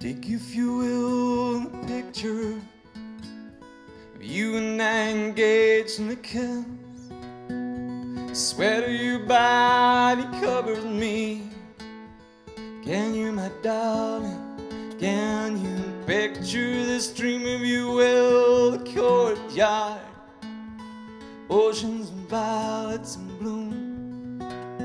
Take, if you will, the picture of you and I engaged in a kiss. The sweat of your body covers me. Can you, my darling, can you picture this dream of you? Well, the courtyard, oceans and violets in bloom,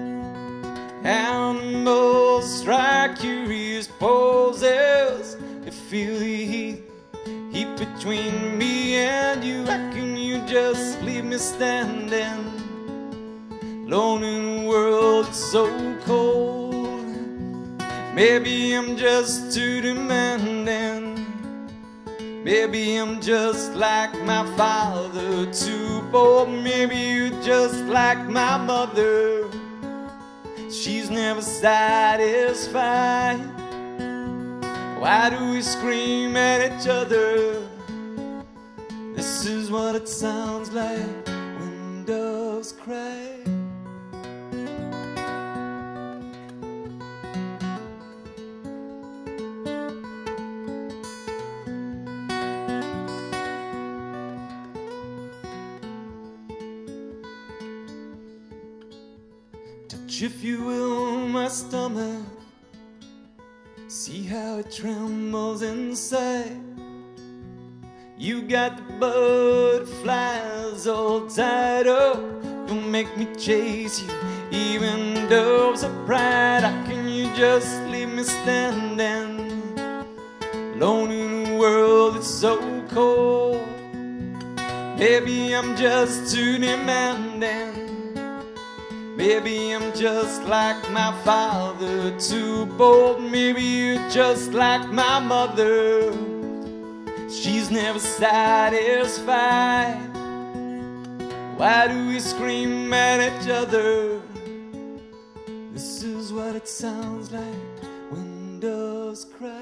animals strike curious poses. I feel the heat between me and you. How can you just leave me standing alone in a world that's so cold? Maybe I'm just too demanding. Maybe I'm just like my father, too bold. Maybe you're just like my mother. She's never satisfied. Why do we scream at each other? This is what it sounds like when doves cry. Touch, if you will, my stomach. See how it trembles inside. You got the butterflies all tied up. Don't make me chase you, even doves of pride. How can you just leave me standing alone in a world that's so cold? Maybe I'm just too demanding. Maybe I'm just like my father, too bold. Maybe you're just like my mother. She's never satisfied. Why do we scream at each other? This is what it sounds like when doves cry.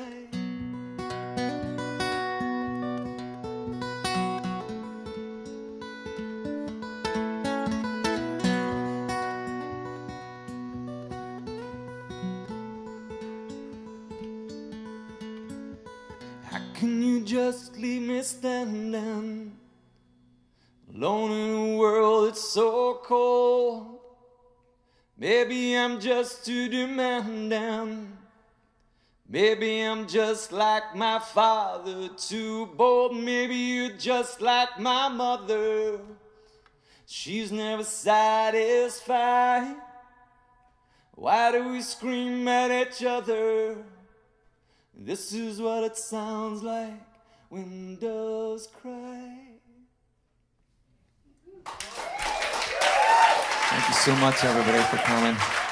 How can you just leave me standing alone in a world that's so cold? Maybe I'm just too demanding. Maybe I'm just like my father, too bold. Maybe you're just like my mother. She's never satisfied. Why do we scream at each other? This is what it sounds like when doves cry. Thank you so much, everybody, for coming.